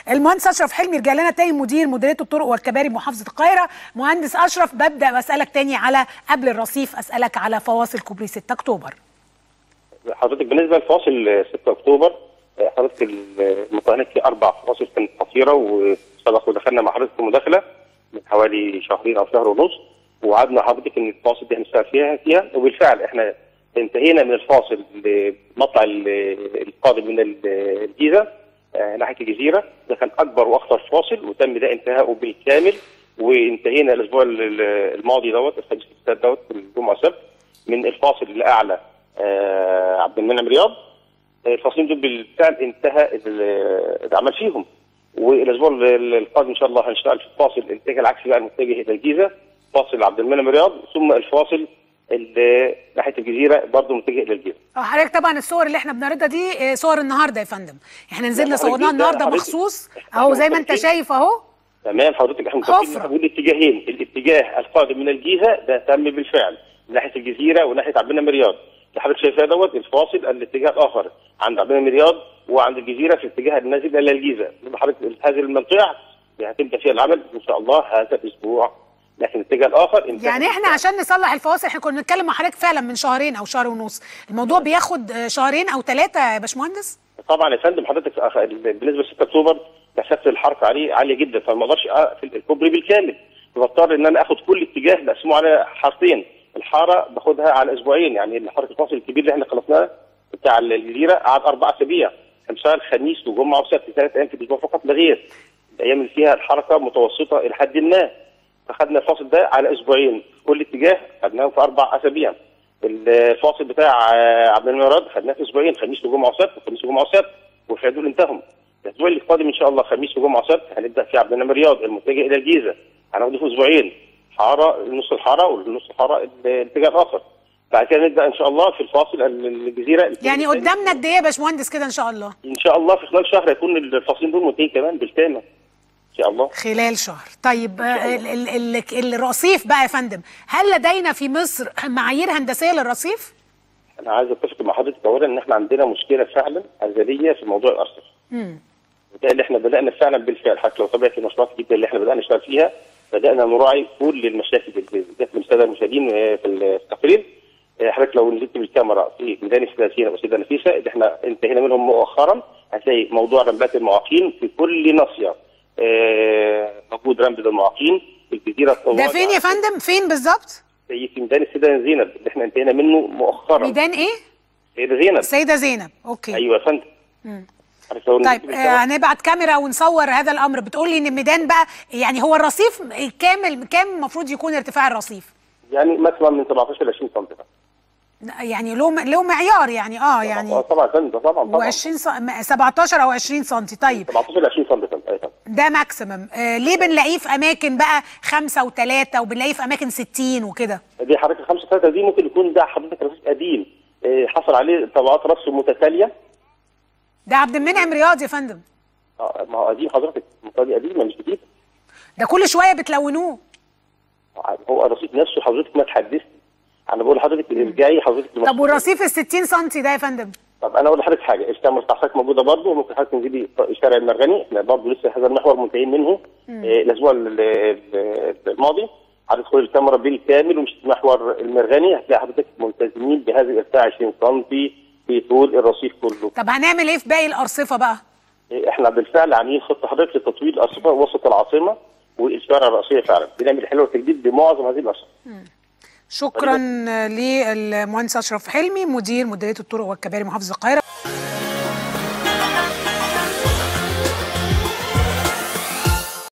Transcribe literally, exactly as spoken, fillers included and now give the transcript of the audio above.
المهندس اشرف حلمي رجع لنا تاني، مدير مديريه الطرق والكباري بمحافظه القاهره. مهندس اشرف، ببدا اسالك تاني على قبل الرصيف، اسالك على فواصل كوبري ستة اكتوبر. حضرتك بالنسبه لفواصل ستة اكتوبر، حضرتك المقارنات في اربع فواصل كانت قصيره، وسبق ودخلنا مع حضرتك في مداخله من حوالي شهرين او شهر ونص، ووعدنا حضرتك ان الفواصل دي هنشتغل فيها فيها وبالفعل احنا انتهينا من الفاصل لمطلع القادم من الجيزه ناحيه الجزيره. ده كان اكبر واخطر فاصل وتم ده انتهاؤه بالكامل، وانتهينا الاسبوع الماضي دوت الخميس اللي دوت الجمعه السبت من الفاصل الاعلى عبد المنعم رياض. الفاصلين دول بالفعل انتهى العمل فيهم، والاسبوع القادم ان شاء الله هنشتغل في الفاصل الاتجاه العكسي بقى المتجه الى الجيزه، فاصل عبد المنعم رياض، ثم الفاصل ناحيه الجزيره برضه متجه الى الجيزه. حضرتك طبعا الصور اللي احنا بنعرضها دي صور النهارده يا فندم، احنا نزلنا صورناها النهارده مخصوص اهو زي ما انت شايف اهو. تمام حضرتك، احنا متفقين الاتجاهين، الاتجاه القادم من الجيزه ده تم بالفعل ناحيه الجزيره وناحيه عبد المنعم رياض. اللي حضرتك شايفاه دوت الفاصل الاتجاه الاخر عند عبد المنعم رياض وعند الجزيره في اتجاه النازل الى الجيزه. حضرتك هذه المنطقه هتبدا فيها العمل ان شاء الله هذا الاسبوع، لكن الاتجاه الاخر يعني احنا عشان نصلح الفواصل احنا كنا بنتكلم مع حضرتك فعلا من شهرين او شهر ونص، الموضوع بياخد شهرين او ثلاثه يا باشمهندس؟ طبعا يا فندم حضرتك بالنسبه ل ستة اكتوبر كثافه الحركه عليه عاليه جدا، فما اقدرش اقفل الكوبري بالكامل، فبضطر ان انا اخد كل اتجاه بقسمه على حارتين، الحاره باخدها على اسبوعين، يعني حركه الفاصل الكبير اللي احنا خلصناه بتاع الجزيره قعد اربع اسابيع، هنشتغل خميس وجمعه وسبت ثلاث ايام في الاسبوع فقط لا غير، الايام اللي فيها الحركه متوسطه الى حد ما، فخدنا الفاصل ده على اسبوعين كل اتجاه خدناه في اربع اسابيع. الفاصل بتاع عبد المنعم رياض خدناه في اسبوعين، خميس وجمعه وسبت، خميس وجمعه وسبت، والحاجات دول انتهوا. الاسبوع اللي قادم ان شاء الله خميس وجمعه وسبت هنبدا في عبد المنعم رياض المتجه الى الجيزه، هناخده في اسبوعين، حاره نص الحاره والنص الحاره الاتجاه الاخر. بعد كده نبدا ان شاء الله في الفاصل الجزيره. يعني قدامنا قد ايه يا باشمهندس كده ان شاء الله؟ ان شاء الله في خلال شهر يكون الفاصلين دول منتهين كمان بالكامل. ان شاء الله خلال شهر. طيب ال ال ال الرصيف بقى يا فندم، هل لدينا في مصر معايير هندسيه للرصيف؟ انا عايز اتفق مع حضرتك اولا ان احنا عندنا مشكله فعلا ازليه في موضوع الارصفه. امم وده اللي احنا بدانا فعلا بالفعل، حتى لو طبيعه المشروعات الجديده اللي احنا بدانا نشتغل فيها بدانا نراعي كل المشاكل اللي جت من الساده المشاهدين في التقرير. حضرتك لو نزلت بالكاميرا في ميدان السيده زينب والسيده نفيسه اللي احنا انتهينا منهم مؤخرا، هتلاقي موضوع رمبات المعاقين في كل ناصيه آه موجود رمب للمعاقين في الجزيره الطوال. ده فين يا فندم؟ فين بالظبط؟ في ميدان السيده زينب اللي احنا انتهينا منه مؤخرا. ميدان ايه؟ السيده زينب. السيده زينب، اوكي. ايوه يا فندم. امم طيب هنبعت آه كاميرا ونصور هذا الامر. بتقول لي ان الميدان بقى يعني هو الرصيف كامل كام المفروض يكون ارتفاع الرصيف؟ يعني مثلا من سبعتاشر ل عشرين سم. يعني له له معيار يعني اه يعني اه طبعا طبعا طبعا و20 سبعتاشر او عشرين سم. طيب سبعتاشر ل عشرين سم ده ماكسيمم. آه ليه بنلاقيه في اماكن بقى خمسة وثلاثة وبنلاقيه في اماكن ستين وكده؟ دي حضرتك خمسة وثلاثة دي ممكن يكون ده حضرتك رصيف قديم آه حصل عليه طبقات رصف متتاليه. ده عبد المنعم رياض يا فندم. اه ما هو قديم حضرتك، دي قديمه مش جديده. ده كل شويه بتلونوه. هو الرصيف نفسه حضرتك ما تحدثت، انا بقول لحضرتك ارجعي حضرتك. طب والرصيف ال ستين سم ده يا فندم؟ طب انا اقول لحضرتك حاجه، الكاميرا بتاعتك موجوده برضه، ممكن حضرتك تنزلي شارع المرغني، احنا برضه لسه هذا المحور منتهين منه آه الاسبوع الماضي، هتدخل الكاميرا بالكامل ومش محور المرغني هتلاقي حضرتك ملتزمين بهذا الارتفاع عشرين سم في طول الرصيف كله. طب هنعمل ايه في باقي الارصفه بقى؟ احنا بالفعل عاملين خطه حضرتك لتطوير الارصفه وسط العاصمه والشوارع الرئيسيه، فعلا بنعمل حلول وتجديد بمعظم هذه الارصفه. شكرا للمهندس اشرف حلمي مدير مديريه الطرق والكباري محافظه القاهره.